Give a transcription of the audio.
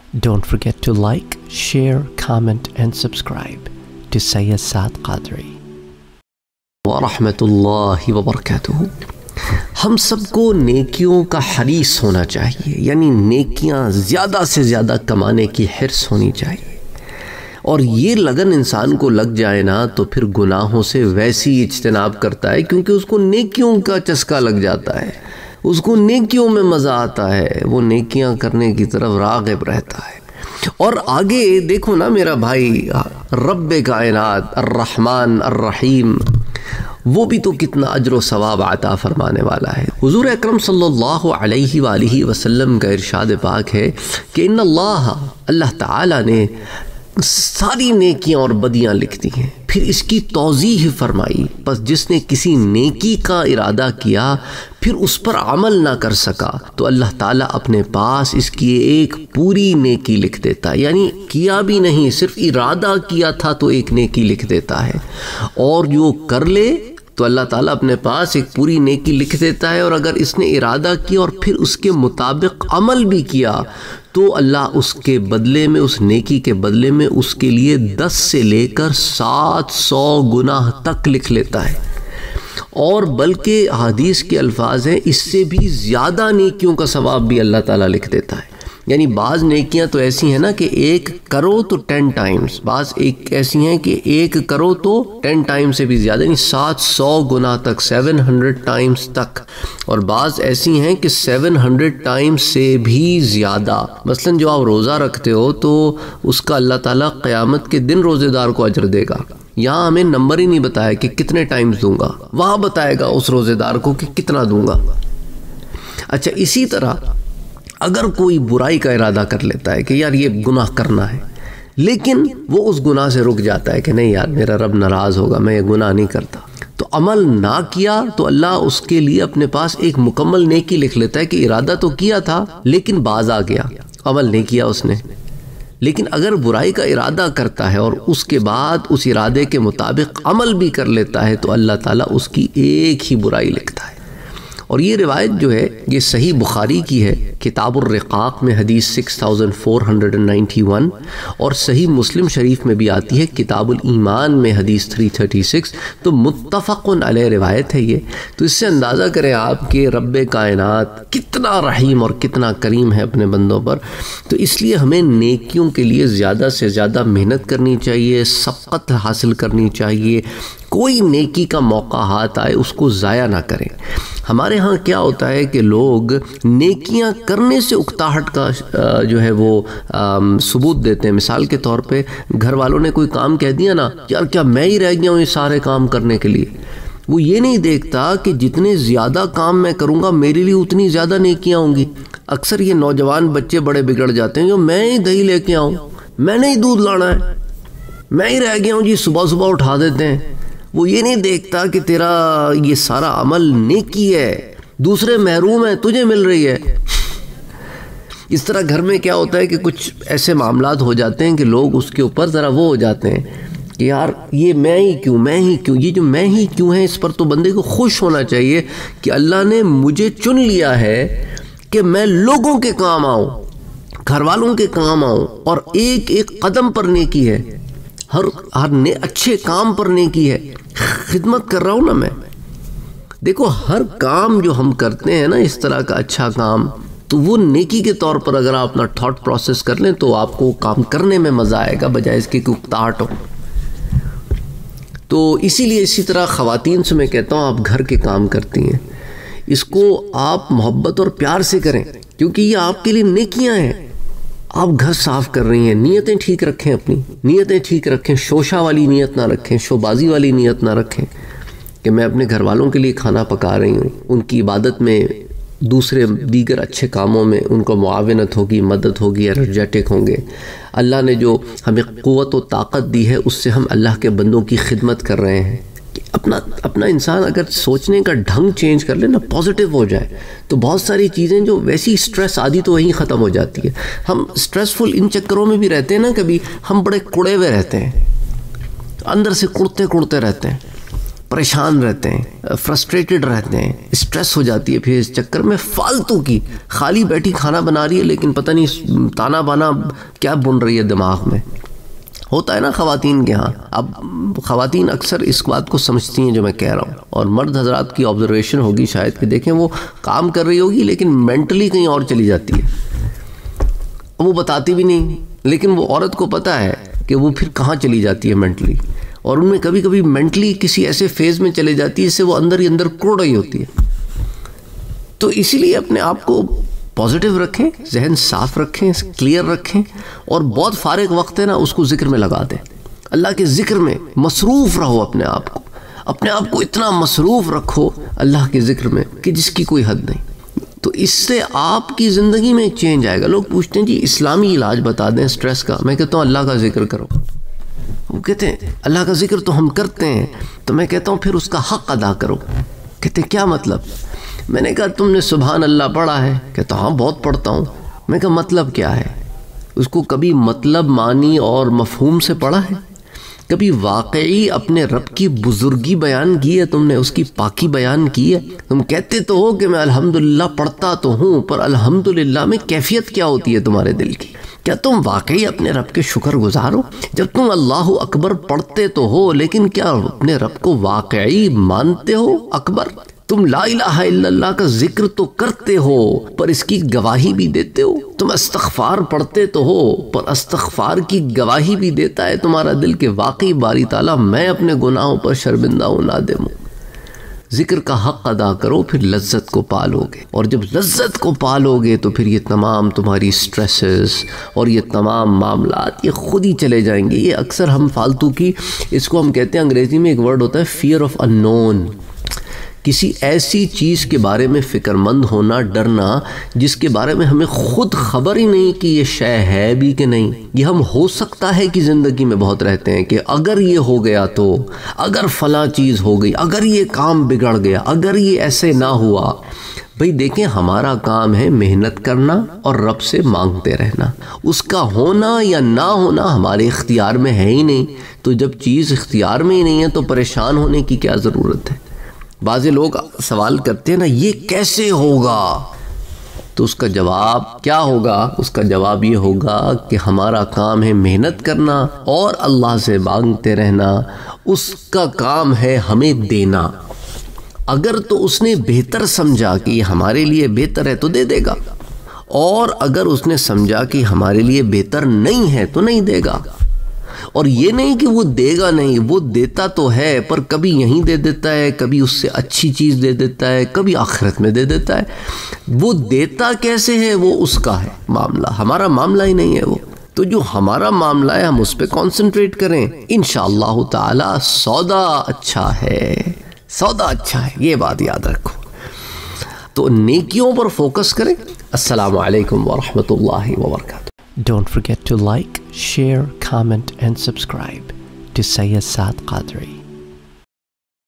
Don't forget to like, share, comment and subscribe to Sayyid Saad Qadri. ورحمۃ وبرکاتہ. ہم سب کو نیکیوں کا حریص ہونا چاہیے، یعنی نیکیاں زیادہ سے زیادہ کمانے کی حرص ہونی چاہیے. اور یہ لگن انسان کو لگ جائے نا تو پھر گناہوں سے ویسی اجتناب کرتا ہے، کیونکہ اس کو نیکیوں کا چسکا لگ جاتا ہے، اس کو نیکیوں میں مزہ آتا ہے، وہ نیکیاں کرنے کی طرف راغب رہتا ہے. اور آگے دیکھو نا میرا بھائی، رب کائنات الرحمن الرحیم وہ بھی تو کتنا اجر و ثواب عطا فرمانے والا ہے. حضور اکرم صلی اللہ علیہ وآلہ وسلم کا ارشاد پاک ہے کہ ان اللہ تعالیٰ نے ساری نیکیاں اور بدیاں لکھ دی ہیں. پھر اس کی توضیح فرمائی، پس جس نے کسی نیکی کا ارادہ کیا پھر اس پر عمل نہ کر سکا تو اللہ تعالیٰ اپنے پاس اس کی ایک پوری نیکی لکھ دیتا ہے. یعنی کیا بھی نہیں، صرف ارادہ کیا تھا تو ایک نیکی لکھ دیتا ہے. اور جو کر لے تو اللہ تعالیٰ اپنے پاس ایک پوری نیکی لکھ دیتا ہے. اور اگر اس نے ارادہ کیا اور پھر اس کے مطابق عمل بھی کیا تو اللہ اس کے بدلے میں، اس نیکی کے بدلے میں اس کے لیے 10 سے لے کر 700 گناہ تک لکھ لیتا ہے. اور بلکہ حدیث کے الفاظ ہیں اس سے بھی زیادہ نیکیوں کا ثواب بھی اللہ تعالیٰ لکھ دیتا ہے. یعنی بعض نیکیاں تو ایسی ہیں نا کہ 1 کرو تو 10 ٹائمز، بعض ایک ایسی ہیں کہ 1 کرو تو 10 ٹائم سے بھی زیادہ، یعنی 700 گنا تک، 700 ٹائمز تک. اور بعض ایسی ہیں کہ 700 ٹائمز سے بھی زیادہ. مثلا جو آپ روزہ رکھتے ہو تو اس کا اللہ تعالیٰ قیامت کے دن روزے دار کو اجر دے گا. یہاں ہمیں نمبر ہی نہیں بتایا کہ کتنے ٹائمز دوں گا، وہاں بتائے گا اس روزے دار کو کہ کتنا دوں گا. اچھا، اسی طرح اگر کوئی برائی کا ارادہ کر لیتا ہے کہ یار یہ گناہ کرنا ہے، لیکن وہ اس گناہ سے رک جاتا ہے کہ نہیں یار میرا رب ناراض ہوگا، میں یہ گناہ نہیں کرتا، تو عمل نہ کیا تو اللہ اس کے لیے اپنے پاس ایک مکمل نیکی لکھ لیتا ہے کہ ارادہ تو کیا تھا لیکن باز آ گیا، عمل نہیں کیا اس نے. لیکن اگر برائی کا ارادہ کرتا ہے اور اس کے بعد اس ارادے کے مطابق عمل بھی کر لیتا ہے تو اللہ تعالیٰ اس کی ایک ہی برائی لکھتا ہے. اور یہ روایت جو ہے یہ صحیح بخاری کی ہے، کتاب الرقاق میں حدیث 6491، اور صحیح مسلم شریف میں بھی آتی ہے کتاب الایمان میں حدیث 336. تو متفق علیہ روایت ہے یہ. تو اس سے اندازہ کریں آپ کہ رب کائنات کتنا رحیم اور کتنا کریم ہے اپنے بندوں پر. تو اس لیے ہمیں نیکیوں کے لیے زیادہ سے زیادہ محنت کرنی چاہیے، سبقت حاصل کرنی چاہیے. کوئی نیکی کا موقع ہاتھ آئے اس کو ضائع نہ کریں. ہمارے ہاں کیا ہوتا ہے کہ لوگ نیکیاں کرنے سے اکتاہٹ کا جو ہے وہ ثبوت دیتے ہیں. مثال کے طور پہ گھر والوں نے کوئی کام کہہ دیا نا، یار کیا میں ہی رہ گیا ہوں یہ سارے کام کرنے کے لیے. وہ یہ نہیں دیکھتا کہ جتنے زیادہ کام میں کروں گا میرے لیے اتنی زیادہ نیکیاں ہوں گی. اکثر یہ نوجوان بچے بڑے بگڑ جاتے ہیں جو میں ہی دہی لے کے آؤں، میں نے ہی دودھ لانا ہے، میں ہی رہ گیا ہوں جی، صبح صبح اٹھا دیتے ہیں. وہ یہ نہیں دیکھتا کہ تیرا یہ سارا عمل نیکی ہے، دوسرے محروم ہیں، تجھے مل رہی ہے. اس طرح گھر میں کیا ہوتا ہے کہ کچھ ایسے معاملات ہو جاتے ہیں کہ لوگ اس کے اوپر ذرا وہ ہو جاتے ہیں کہ یار یہ میں ہی کیوں، یہ جو میں ہی کیوں ہے اس پر تو بندے کو خوش ہونا چاہیے کہ اللہ نے مجھے چن لیا ہے کہ میں لوگوں کے کام آؤں، گھر والوں کے کام آؤں، اور ایک ایک قدم پر نیکی ہے، ہر اچھے کام پر نیکی ہے. خدمت کر رہا ہوں نا میں. دیکھو ہر کام جو ہم کرتے ہیں نا اس طرح کا اچھا کام، تو وہ نیکی کے طور پر اگر آپ اپنا تھاٹ پروسیس کر لیں تو آپ کو کام کرنے میں مزہ آئے گا بجائے اس کے کہ اکتاہٹ ہو. تو اسی لیے اسی طرح خواتین سے میں کہتا ہوں آپ گھر کے کام کرتی ہیں، اس کو آپ محبت اور پیار سے کریں، کیونکہ یہ آپ کے لیے نیکیاں ہیں. آپ گھر صاف کر رہی ہیں، نیتیں ٹھیک رکھیں، اپنی نیتیں ٹھیک رکھیں، شوشہ والی نیت نہ رکھیں، شوبازی والی نیت نہ رکھیں کہ میں اپنے گھر والوں کے لیے کھانا پکا رہی ہوں. ان کی عبادت میں، دوسرے دیگر اچھے کاموں میں ان کو معاونت ہوگی، مدد ہوگی، انرجیٹک ہوں گے. اللہ نے جو ہمیں قوت و طاقت دی ہے اس سے ہم اللہ کے بندوں کی خدمت کر رہے ہیں. اپنا انسان اگر سوچنے کا ڈھنگ چینج کر لے نا، پازیٹیو ہو جائے، تو بہت ساری چیزیں جو ویسی سٹریس آدھی تو وہیں ختم ہو جاتی ہے. ہم سٹریسفل ان چکروں میں بھی رہتے ہیں نا، کبھی ہم بڑے کڑے ہوئے رہتے ہیں، اندر سے کڑتے رہتے ہیں. پریشان رہتے ہیں، فرسٹریٹڈ رہتے ہیں، اسٹریس ہو جاتی ہے پھر اس چکر میں فالتو کی، خالی بیٹھی کھانا بنا رہی ہے لیکن پتہ نہیں تانا بانا کیا بن رہی ہے دماغ میں. ہوتا ہے نا خواتین کے ہاں. اب خواتین اکثر اس بات کو سمجھتی ہیں جو میں کہہ رہا ہوں، اور مرد حضرات کی آبزرویشن ہوگی شاید کہ دیکھیں وہ کام کر رہی ہوگی لیکن مینٹلی کہیں اور چلی جاتی ہے، وہ بتاتی بھی نہیں، لیکن وہ عورت کو پتہ ہے کہ وہ پھر کہاں چلی جاتی ہے مینٹلی، اور ان میں کبھی کبھی مینٹلی کسی ایسے فیز میں چلے جاتی ہے جس سے وہ اندر ہی اندر کڑ رہی ہوتی ہے. تو اسی لیے اپنے آپ کو پازیٹیو رکھیں، ذہن صاف رکھیں، کلیئر رکھیں، اور بہت فارغ وقت ہے نا اس کو ذکر میں لگا دیں. اللہ کے ذکر میں مصروف رہو، اپنے آپ کو اتنا مصروف رکھو اللہ کے ذکر میں کہ جس کی کوئی حد نہیں. تو اس سے آپ کی زندگی میں چینج آئے گا. لوگ پوچھتے ہیں جی اسلامی علاج بتا دیں اسٹریس کا. میں کہتا ہوں اللہ کا ذکر کرو. وہ کہتے ہیں اللہ کا ذکر تو ہم کرتے ہیں، تو میں کہتا ہوں پھر اس کا حق ادا کرو. کہتے ہیں کیا مطلب؟ میں نے کہا تم نے سبحان اللہ پڑھا ہے؟ کہتا ہاں بہت پڑھتا ہوں. میں کہا مطلب کیا ہے؟ اس کو کبھی مطلب معنی اور مفہوم سے پڑھا ہے؟ کبھی واقعی اپنے رب کی بزرگی بیان کی ہے تم نے، اس کی پاکی بیان کی ہے؟ تم کہتے تو ہو کہ میں الحمدللہ پڑھتا تو ہوں، پر الحمدللہ میں کیفیت کیا ہوتی ہے تمہارے دل کی؟ کیا تم واقعی اپنے رب کے شکر گزار ہو؟ جب تم اللہ اکبر پڑھتے تو ہو لیکن کیا اپنے رب کو واقعی مانتے ہو اکبر؟ تم لا الہ الا اللہ کا ذکر تو کرتے ہو پر اس کی گواہی بھی دیتے ہو. تم استغفار پڑھتے تو ہو پر استغفار کی گواہی بھی دیتا ہے تمہارا دل کہ واقعی باری تعالیٰ میں اپنے گناہوں پر شرمندہ ہوں، نادم ہوں. ذکر کا حق ادا کرو، پھر لذت کو پالو گے، اور جب لذت کو پالو گے تو پھر یہ تمام تمہاری سٹریسز اور یہ تمام معاملات یہ خود ہی چلے جائیں گے. یہ اکثر ہم فالتو کی، اس کو ہم کہتے ہیں انگریزی میں ایک ورڈ ہوتا ہے فیئر آف اننون. کسی ایسی چیز کے بارے میں فکر مند ہونا، ڈرنا جس کے بارے میں ہمیں خود خبر ہی نہیں کہ یہ شے ہے بھی کہ نہیں. یہ ہم ہو سکتا ہے کہ زندگی میں بہت رہتے ہیں کہ اگر یہ ہو گیا تو، اگر فلاں چیز ہو گئی، اگر یہ کام بگڑ گیا، اگر یہ ایسے نہ ہوا. بھئی دیکھیں ہمارا کام ہے محنت کرنا اور رب سے مانگتے رہنا. اس کا ہونا یا نہ ہونا ہمارے اختیار میں ہے ہی نہیں. تو جب چیز اختیار میں ہی نہیں ہے تو پریشان ہونے کی کیا ضرورت ہے؟ بعض لوگ سوال کرتے ہیں نا یہ کیسے ہوگا، تو اس کا جواب کیا ہوگا؟ اس کا جواب یہ ہوگا کہ ہمارا کام ہے محنت کرنا اور اللہ سے مانگتے رہنا. اس کا کام ہے ہمیں دینا. اگر تو اس نے بہتر سمجھا کہ یہ ہمارے لیے بہتر ہے تو دے دے گا، اور اگر اس نے سمجھا کہ ہمارے لیے بہتر نہیں ہے تو نہیں دے گا. اور یہ نہیں کہ وہ دے گا نہیں، وہ دیتا تو ہے پر کبھی یہیں دے دیتا ہے، کبھی اس سے اچھی چیز دے دیتا ہے، کبھی آخرت میں دے دیتا ہے. وہ دیتا کیسے ہے وہ اس کا ہے معاملہ، ہمارا معاملہ ہی نہیں ہے وہ. تو جو ہمارا معاملہ ہے ہم اس پہ کنسنٹریٹ کریں، انشاءاللہ تعالی سودا اچھا ہے، سودا اچھا ہے، یہ بات یاد رکھو. تو نیکیوں پر فوکس کریں. السلام علیکم ورحمۃ اللہ وبرکاتہ. Don't forget to like, share, comment, and subscribe to Sayyid Saad Qadri.